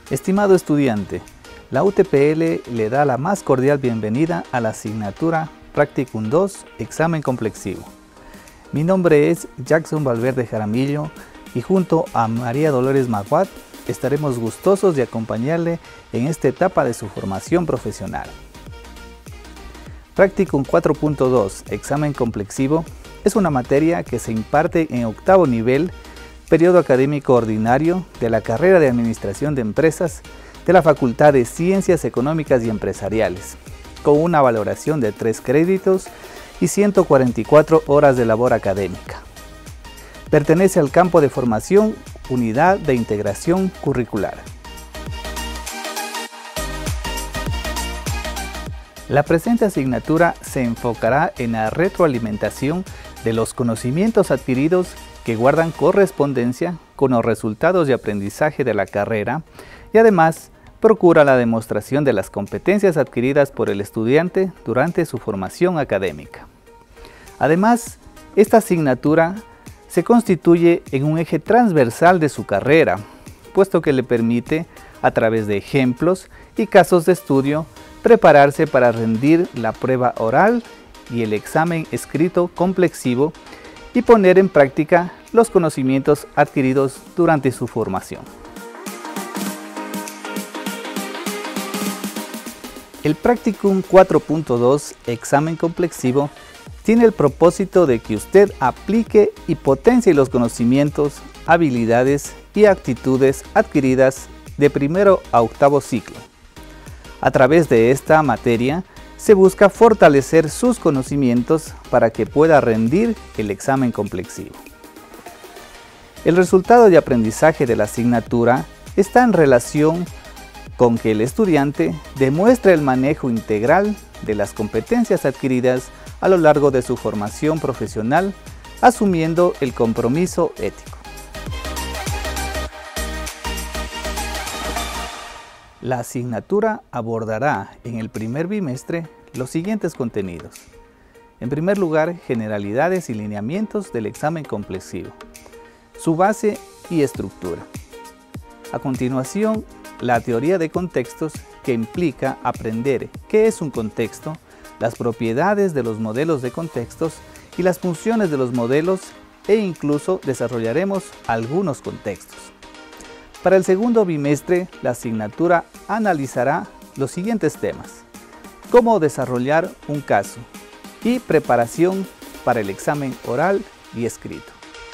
Estimado estudiante, la UTPL le da la más cordial bienvenida a la asignatura Practicum 2, Examen Complexivo. Mi nombre es Jackson Valverde Jaramillo y junto a María Dolores Maguad estaremos gustosos de acompañarle en esta etapa de su formación profesional. Practicum 4.2, Examen Complexivo, es una materia que se imparte en octavo nivel, periodo académico ordinario de la carrera de Administración de Empresas de la Facultad de Ciencias Económicas y Empresariales, con una valoración de 3 créditos y 144 horas de labor académica. Pertenece al campo de formación Unidad de Integración Curricular. La presente asignatura se enfocará en la retroalimentación de los conocimientos adquiridos que guardan correspondencia con los resultados de aprendizaje de la carrera y además procura la demostración de las competencias adquiridas por el estudiante durante su formación académica. Además, esta asignatura se constituye en un eje transversal de su carrera, puesto que le permite, a través de ejemplos y casos de estudio, prepararse para rendir la prueba oral y el examen escrito complexivo y poner en práctica los conocimientos adquiridos durante su formación. El Practicum 4.2 Examen Complexivo tiene el propósito de que usted aplique y potencie los conocimientos, habilidades y actitudes adquiridas de primero a octavo ciclo. A través de esta materia se busca fortalecer sus conocimientos para que pueda rendir el examen complexivo. El resultado de aprendizaje de la asignatura está en relación con que el estudiante demuestre el manejo integral de las competencias adquiridas a lo largo de su formación profesional, asumiendo el compromiso ético. La asignatura abordará en el primer bimestre los siguientes contenidos. En primer lugar, generalidades y lineamientos del examen complexivo, su base y estructura. A continuación, la teoría de contextos, que implica aprender qué es un contexto, las propiedades de los modelos de contextos y las funciones de los modelos, e incluso desarrollaremos algunos contextos. Para el segundo bimestre, la asignatura analizará los siguientes temas: cómo desarrollar un caso y preparación para el examen oral y escrito.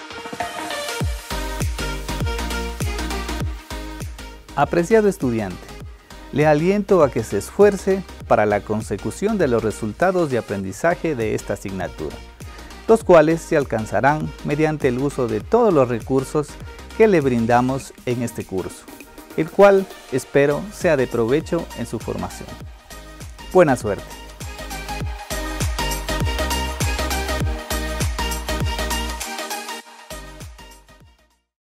Apreciado estudiante, le aliento a que se esfuerce para la consecución de los resultados de aprendizaje de esta asignatura, los cuales se alcanzarán mediante el uso de todos los recursos que le brindamos en este curso, el cual espero sea de provecho en su formación. Buena suerte.